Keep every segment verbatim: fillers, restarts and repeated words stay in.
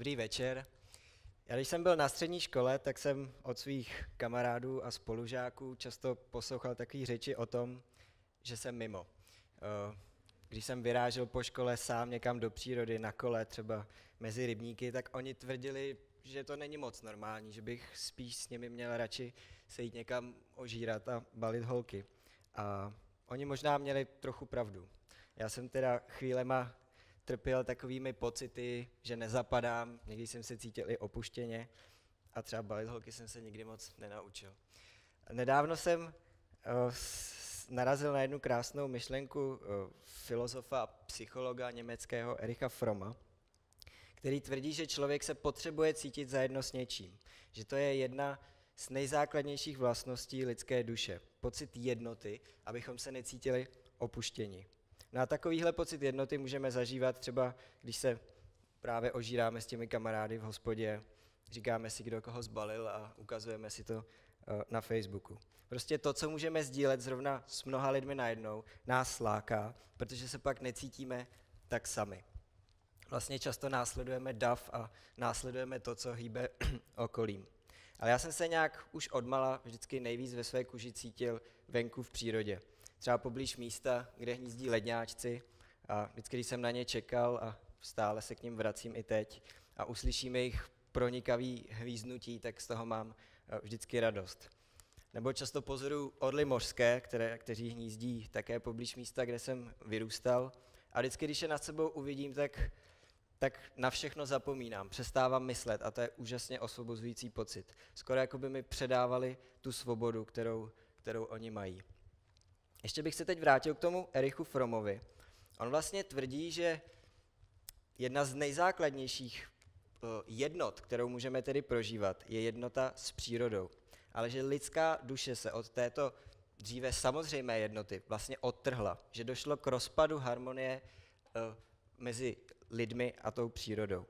Dobrý večer. Já když jsem byl na střední škole, tak jsem od svých kamarádů a spolužáků často poslouchal takové řeči o tom, že jsem mimo. Eh, Když jsem vyrážel po škole sám někam do přírody na kole, třeba mezi rybníky, tak oni tvrdili, že to není moc normální, že bych spíš s nimi měl radši se jít někam ožírat a balit holky. A oni možná měli trochu pravdu. Já jsem teda chvílema trpěl takovými pocity, že nezapadám, někdy jsem se cítil i opuštěně a třeba balit holky jsem se nikdy moc nenaučil. Nedávno jsem uh, s- narazil na jednu krásnou myšlenku uh, filozofa a psychologa německého Ericha Fromma, který tvrdí, že člověk se potřebuje cítit zajedno s něčím, že to je jedna z nejzákladnějších vlastností lidské duše, pocit jednoty, abychom se necítili opuštěni. No a takovýhle pocit jednoty můžeme zažívat třeba, když se právě ožíráme s těmi kamarády v hospodě, říkáme si, kdo koho zbalil a ukazujeme si to eh, na Facebooku. Prostě to, co můžeme sdílet zrovna s mnoha lidmi najednou, nás láká, protože se pak necítíme tak sami. Vlastně často následujeme dav a následujeme to, co hýbe okolím. Ale já jsem se nějak už odmala vždycky nejvíc ve své kůži cítil venku v přírodě. Třeba poblíž místa, kde hnízdí ledňáčci a vždycky, když jsem na ně čekal a stále se k ním vracím i teď a uslyším jejich pronikavý hvízdnutí, tak z toho mám eh, vždycky radost. Nebo často pozoruju orly mořské, které, kteří hnízdí také poblíž místa, kde jsem vyrůstal. A vždycky, když je nad sebou uvidím, tak, tak na všechno zapomínám, přestávám myslet a to je úžasně osvobozující pocit. Skoro jako by mi předávali tu svobodu, kterou, kterou oni mají. Ještě bych se teď vrátil k tomu Erichu Frommovi. On vlastně tvrdí, že jedna z nejzákladnějších eh, jednot, kterou můžeme tedy prožívat, je jednota s přírodou. Ale že lidská duše se od této dříve samozřejmé jednoty vlastně odtrhla, že došlo k rozpadu harmonie eh, mezi lidmi a tou přírodou.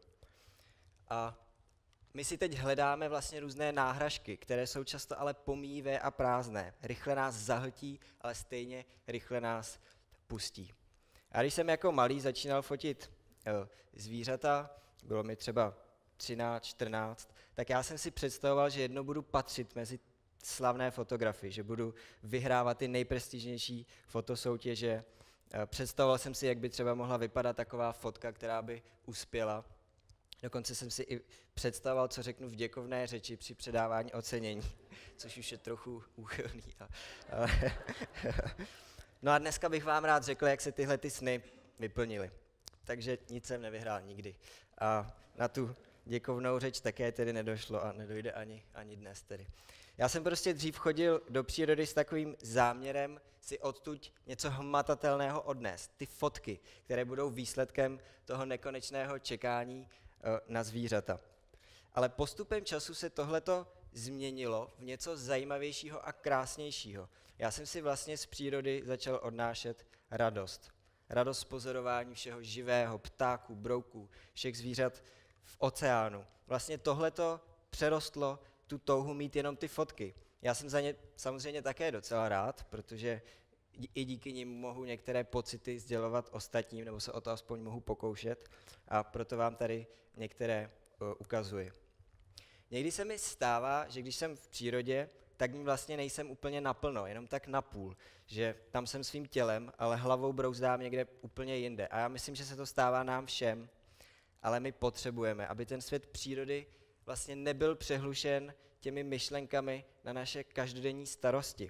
A my si teď hledáme vlastně různé náhražky, které jsou často ale pomíjivé a prázdné. Rychle nás zahltí, ale stejně rychle nás pustí. A když jsem jako malý začínal fotit uh, zvířata, bylo mi třeba třináct, čtrnáct, tak já jsem si představoval, že jednou budu patřit mezi slavné fotografy, že budu vyhrávat ty nejprestižnější fotosoutěže. Uh, představoval jsem si, jak by třeba mohla vypadat taková fotka, která by uspěla. Dokonce jsem si i představoval, co řeknu v děkovné řeči při předávání ocenění, což už je trochu úchylný. A, a, no a dneska bych vám rád řekl, jak se tyhle ty sny vyplnily. Takže nic jsem nevyhrál nikdy. A na tu děkovnou řeč také tedy nedošlo a nedojde ani, ani dnes tedy. Já jsem prostě dřív chodil do přírody s takovým záměrem si odtud něco hmatatelného odnést. Ty fotky, které budou výsledkem toho nekonečného čekání na zvířata. Ale postupem času se tohleto změnilo v něco zajímavějšího a krásnějšího. Já jsem si vlastně z přírody začal odnášet radost. Radost z pozorování všeho živého, ptáků, brouků, všech zvířat v oceánu. Vlastně tohleto přerostlo tu touhu mít jenom ty fotky. Já jsem za ně samozřejmě také docela rád, protože i díky nim mohu některé pocity sdělovat ostatním, nebo se o to aspoň mohu pokoušet a proto vám tady některé uh, ukazuji. Někdy se mi stává, že když jsem v přírodě, tak ní vlastně nejsem úplně naplno, jenom tak napůl, že tam jsem svým tělem, ale hlavou brouzdám někde úplně jinde. A já myslím, že se to stává nám všem, ale my potřebujeme, aby ten svět přírody vlastně nebyl přehlušen těmi myšlenkami na naše každodenní starosti.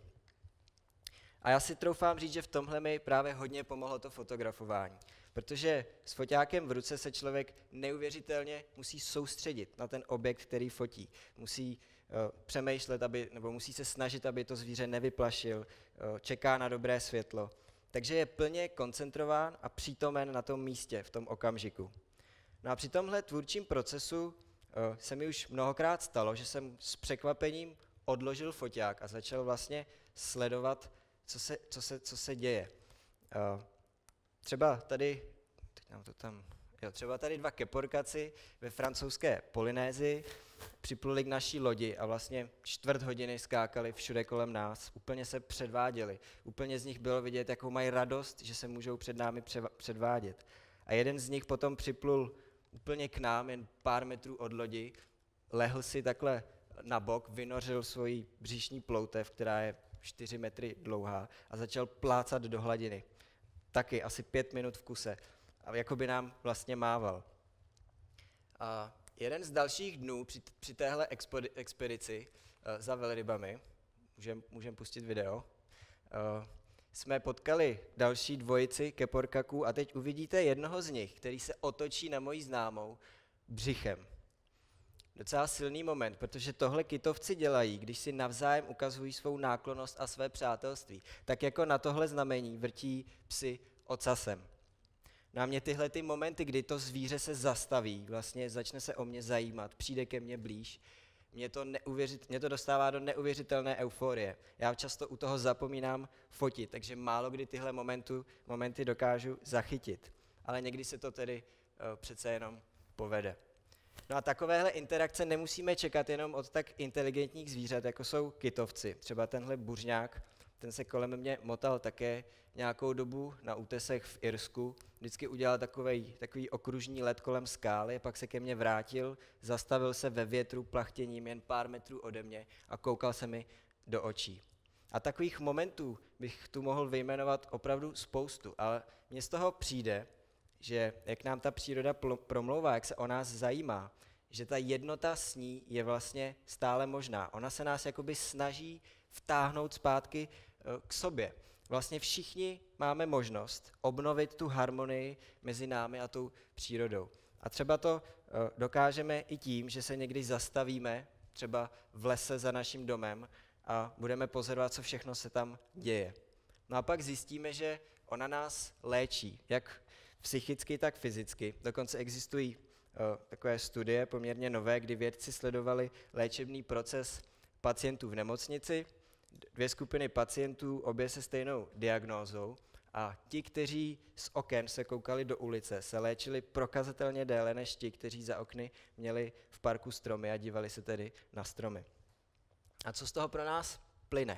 A já si troufám říct, že v tomhle mi právě hodně pomohlo to fotografování, protože s foťákem v ruce se člověk neuvěřitelně musí soustředit na ten objekt, který fotí. Musí uh, přemýšlet, aby, nebo musí se snažit, aby to zvíře nevyplašil, uh, čeká na dobré světlo. Takže je plně koncentrován a přítomen na tom místě, v tom okamžiku. No a při tomhle tvůrčím procesu uh, se mi už mnohokrát stalo, že jsem s překvapením odložil foťák a začal vlastně sledovat, Co se, co, se, co se děje. Uh, třeba tady, teď nám to tam, jo, třeba tady dva keporkaci ve francouzské Polynésii připluli k naší lodi a vlastně čtvrt hodiny skákali všude kolem nás, úplně se předváděli. Úplně z nich bylo vidět, jakou mají radost, že se můžou před námi převa- předvádět. A jeden z nich potom připlul úplně k nám, jen pár metrů od lodi, lehl si takhle na bok, vynořil svoji břišní ploutev, která je čtyři metry dlouhá, a začal plácat do hladiny. Taky asi pět minut v kuse. A jako by nám vlastně mával. A jeden z dalších dnů při, při téhle expedi, expedici uh, za velrybami, můžeme můžem pustit video, uh, jsme potkali další dvojici keporkaků a teď uvidíte jednoho z nich, který se otočí na moji známou břichem. Docela silný moment, protože tohle kytovci dělají, když si navzájem ukazují svou náklonnost a své přátelství. Tak jako na tohle znamení vrtí psy ocasem. No a mě tyhle ty momenty, kdy to zvíře se zastaví, vlastně začne se o mě zajímat, přijde ke mně blíž, mě to, neuvěřit, mě to dostává do neuvěřitelné euforie. Já často u toho zapomínám fotit, takže málo kdy tyhle momentu, momenty dokážu zachytit. Ale někdy se to tedy uh, přece jenom povede. No a takovéhle interakce nemusíme čekat jenom od tak inteligentních zvířat, jako jsou kytovci. Třeba tenhle buřňák, ten se kolem mě motal také nějakou dobu na útesech v Irsku. Vždycky udělal takovej, takový okružní let kolem skály, pak se ke mně vrátil, zastavil se ve větru plachtěním jen pár metrů ode mě a koukal se mi do očí. A takových momentů bych tu mohl vyjmenovat opravdu spoustu, ale mně z toho přijde, že jak nám ta příroda promlouvá, jak se o nás zajímá, že ta jednota s ní je vlastně stále možná. Ona se nás jakoby snaží vtáhnout zpátky k sobě. Vlastně všichni máme možnost obnovit tu harmonii mezi námi a tou přírodou. A třeba to dokážeme i tím, že se někdy zastavíme, třeba v lese za naším domem, a budeme pozorovat, co všechno se tam děje. No a pak zjistíme, že ona nás léčí, jak psychicky, tak fyzicky. Dokonce existují uh, takové studie, poměrně nové, kdy vědci sledovali léčebný proces pacientů v nemocnici, dvě skupiny pacientů, obě se stejnou diagnózou, a ti, kteří z oken se koukali do ulice, se léčili prokazatelně déle než ti, kteří za okny měli v parku stromy a dívali se tedy na stromy. A co z toho pro nás plyne?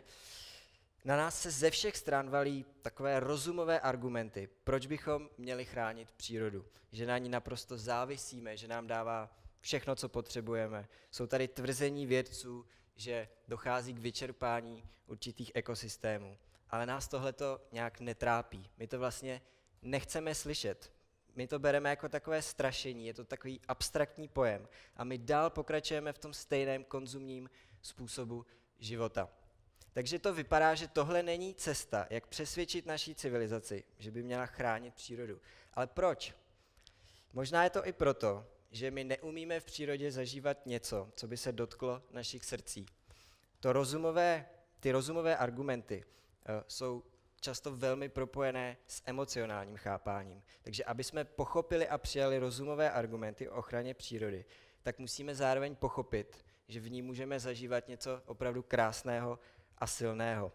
Na nás se ze všech stran valí takové rozumové argumenty, proč bychom měli chránit přírodu. Že na ní naprosto závisíme, že nám dává všechno, co potřebujeme. Jsou tady tvrzení vědců, že dochází k vyčerpání určitých ekosystémů. Ale nás tohleto nějak netrápí. My to vlastně nechceme slyšet. My to bereme jako takové strašení, je to takový abstraktní pojem. A my dál pokračujeme v tom stejném konzumním způsobu života. Takže to vypadá, že tohle není cesta, jak přesvědčit naší civilizaci, že by měla chránit přírodu. Ale proč? Možná je to i proto, že my neumíme v přírodě zažívat něco, co by se dotklo našich srdcí. To rozumové, ty rozumové argumenty uh, jsou často velmi propojené s emocionálním chápáním. Takže aby jsme pochopili a přijali rozumové argumenty o ochraně přírody, tak musíme zároveň pochopit, že v ní můžeme zažívat něco opravdu krásného a silného.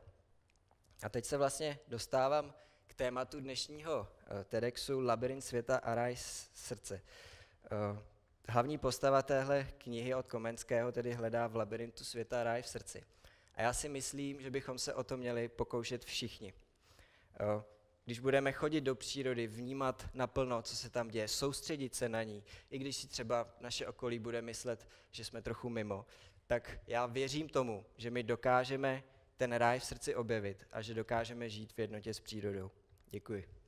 A teď se vlastně dostávám k tématu dnešního uh, TEDxu Labyrint světa a ráj srdce. Uh, hlavní postava téhle knihy od Komenského tedy hledá v labyrintu světa ráj v srdci. A já si myslím, že bychom se o to měli pokoušet všichni. Uh, když budeme chodit do přírody, vnímat naplno, co se tam děje, soustředit se na ní, i když si třeba naše okolí bude myslet, že jsme trochu mimo, tak já věřím tomu, že my dokážeme ten ráj v srdci objevit a že dokážeme žít v jednotě s přírodou. Děkuji.